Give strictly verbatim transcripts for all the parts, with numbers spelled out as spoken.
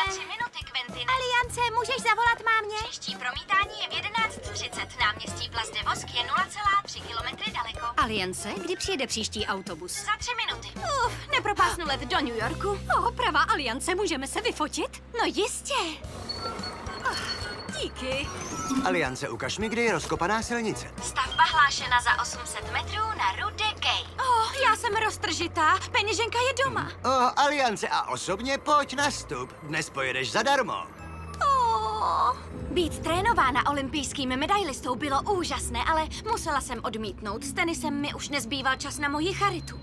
Za tři minuty, Quentine. Aliance, můžeš zavolat mámě? Příští promítání je v jedenáct třicet. Náměstí Place de Vosk je nula celá tři kilometry daleko. Aliance, kdy přijede příští autobus? Za tři minuty. Uf, nepropásnu let do New Yorku. Oh, pravá Aliance, můžeme se vyfotit? No jistě. Oh, díky. Aliance, ukaž mi, kde je rozkopaná silnice. Stavba hlášena za osm set metrů na Rue de Gay. Oh, já jsem roztržitá. Peněženka je doma. O, Aliance, a osobně pojď na vstup. Dnes pojedeš zadarmo. Oh. Být trénována olympijským medailistou bylo úžasné, ale musela jsem odmítnout. S tenisem mi už nezbýval čas na moji charitu.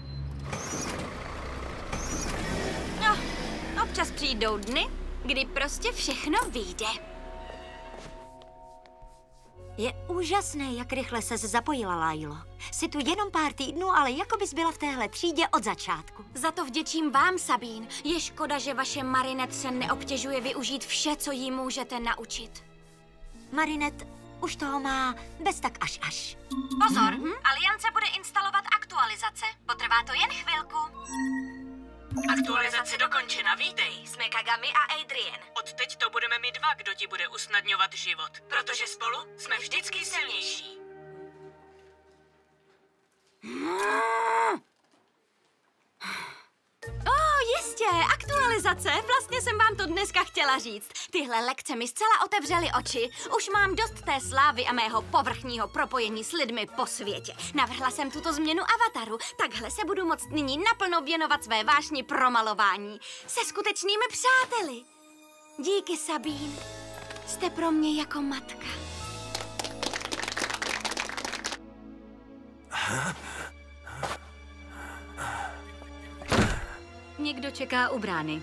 No, občas přijdou dny, kdy prostě všechno vyjde. Je úžasné, jak rychle ses zapojila, Lailo. Jsi tu jenom pár týdnů, ale jako bys byla v téhle třídě od začátku. Za to vděčím vám, Sabín. Je škoda, že vaše Marinette se neobtěžuje využít vše, co jí můžete naučit. Marinette už toho má bez tak až až. Pozor, mm-hmm. Aliance bude instalovat aktualizace. Potrvá to jen chvilku. Aktualizace dokončena, vítej. Jsme Kagami a Adrien. Odteď to budeme my dva, kdo ti bude usnadňovat život. Protože spolu jsme vždycky silnější. Oh, jistě, aktualizace. Vlastně jsem vám to dneska chtěla říct. Tyhle lekce mi zcela otevřely oči. Už mám dost té slávy a mého povrchního propojení s lidmi po světě. Navrhla jsem tuto změnu avataru. Takhle se budu moct nyní naplno věnovat své vášni pro malování. Se skutečnými přáteli. Díky, Sabín. Jste pro mě jako matka. Někdo čeká u brány.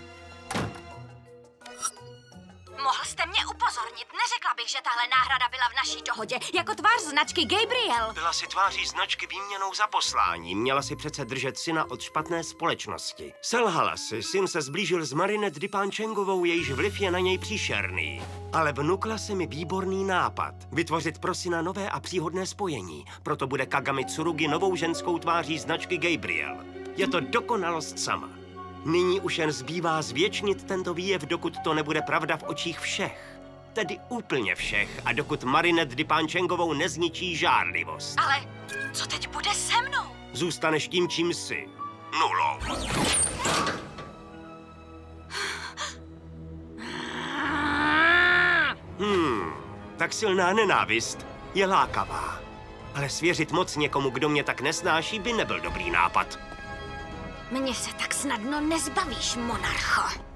Mohl jste mě upozornit, neřekla bych, že tahle náhrada byla v naší dohodě, jako tvář značky Gabriel. Byla si tváří značky výměnou za poslání. Měla si přece držet syna od špatné společnosti. Selhala si, syn se zblížil s Marinette Dipanchengovou, jejíž vliv je na něj příšerný. Ale vnukla se mi výborný nápad. Vytvořit pro syna nové a příhodné spojení. Proto bude Kagami Tsurugi novou ženskou tváří značky Gabriel. Je to dokonalost sama. Nyní už jen zbývá zvětšnit tento výjev, dokud to nebude pravda v očích všech. Tedy úplně všech. A dokud Marinette Dipanchengovou nezničí žárlivost. Ale co teď bude se mnou? Zůstaneš tím, čím jsi. Nulou. Hmm, tak silná nenávist je lákavá. Ale svěřit moc někomu, kdo mě tak nesnáší, by nebyl dobrý nápad. Mě se tak snadno nezbavíš, monarcho.